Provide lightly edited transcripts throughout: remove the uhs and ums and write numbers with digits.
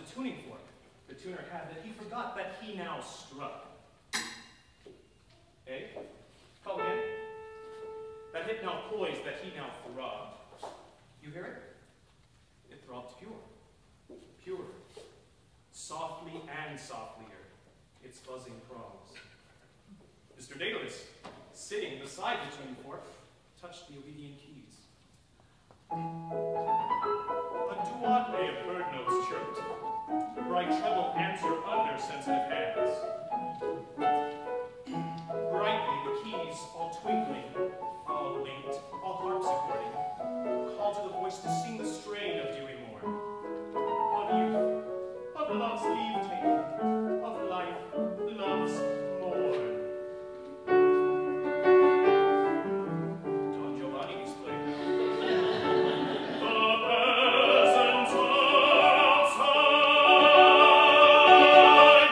tuning fork the tuner had that he forgot that he now struck. Eh? Call again? That hit now poised, that he now throbbed. You hear it? It throbbed pure. Pure. Softly and softlier, its buzzing prongs. Mr. Daedalus, sitting beside the tuning fork, touched the obedient keys. A duet of bird notes chirped. Bright treble answer under sensitive hands. Brightly the keys, all twinkling, all linked, all harpsichording, call to the voice to sing the strain of dewy morn. Of youth, of love's leave-taking, of life, love's morn. Don Giovanni was playing now. The peasants outside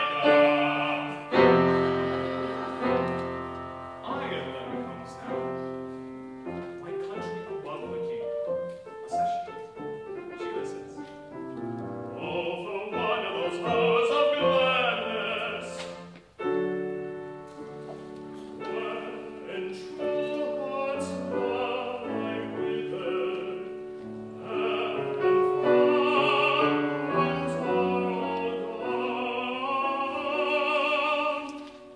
Ireland comes now. My country above the king. A session. She listens. Oh, for one of those hours of gladness, when true hearts lie withered, and friends are all gone,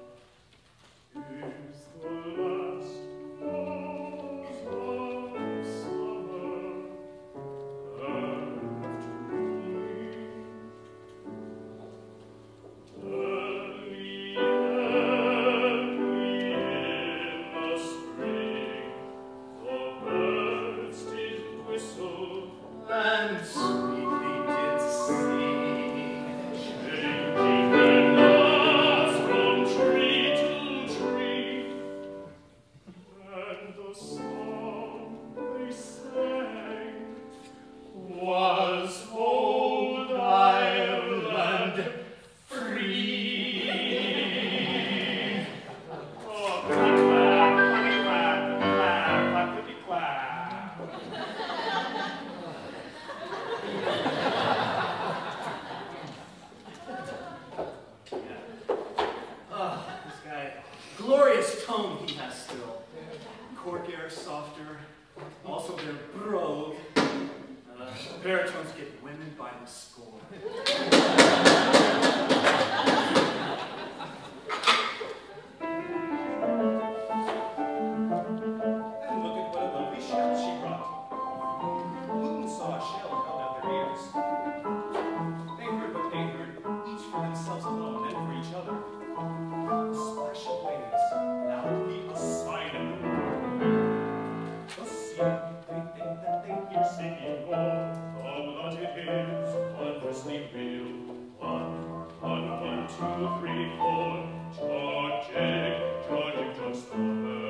is the last rose of summer left to me. Early, early in the spring, the birds did whistle and sweetly did sing, changing their notes from tree to tree, and the song they sang was Old Ireland free. Oh, clap, clap, clap, clap, clap. This guy, glorious tone he has still. Cork air softer, also their brogue. Baritones get women by the score. And look at what a lovely shell she brought. Loon saw a shell held out their ears. They heard what they heard, each for themselves alone and for each other. A splash of waves, loudly a sign of the world. A sea, they think that they hear singing more. The blood it is wondrously real. 1, 1, 1, 2, 3, 4. Charging, charging just the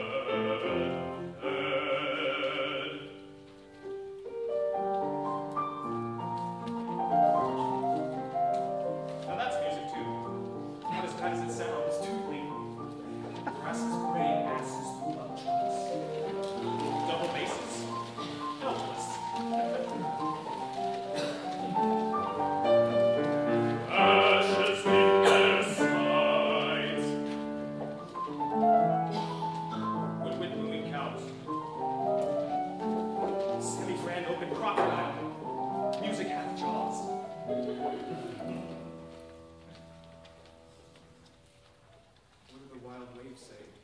head. Now that's music too. Not as bad as it sounds, tootly. Grass is gray, asses through love choice. Double basses, helpless. Ashes in their sides. Woodwind moving cows. Semi-Fran open crocodile. Music hath jaws. What do the wild waves say?